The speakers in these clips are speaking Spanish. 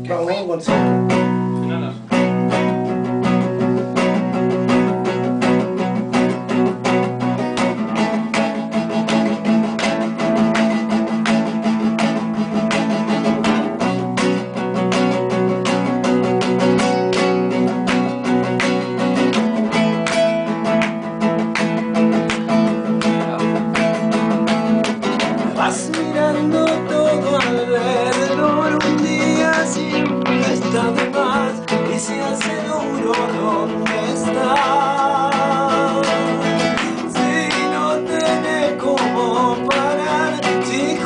Vamos con cinco. Vas mirando todo alrededor, un día siempre está de más y se hace duro donde estás. Si no tenés cómo parar, si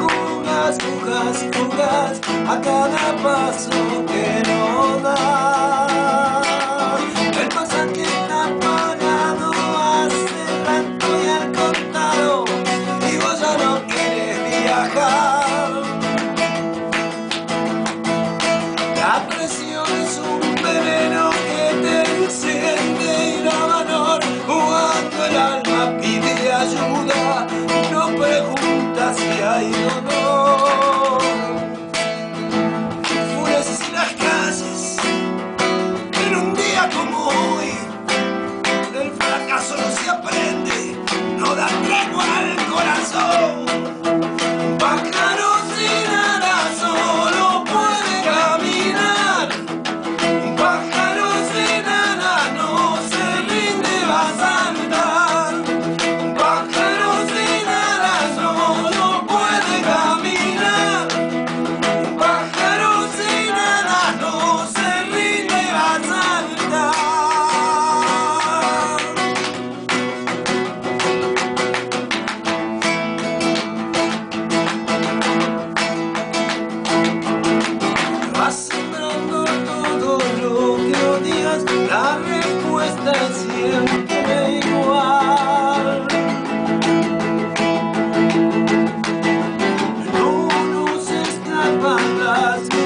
jugas a cada paso que no das. El pasaje está pagado hace rato y al contado, y vos ya no querés viajar. La presión es un veneno que te enciende y da valor. Cuando el alma pide ayuda, no pregunta si hay dolor. Funes en las calles, en un día como hoy, del fracaso no se aprende, no da tregua al corazón. Pájaro sin alas solo puede caminar. Un pájaro sin alas no se rinde, va a saltar. Un pájaro sin alas solo puede caminar. Un pájaro sin alas no se rinde, va a saltar. Vas sembrando todo lo que odias, la respuesta es siempre igual. No nos escapan las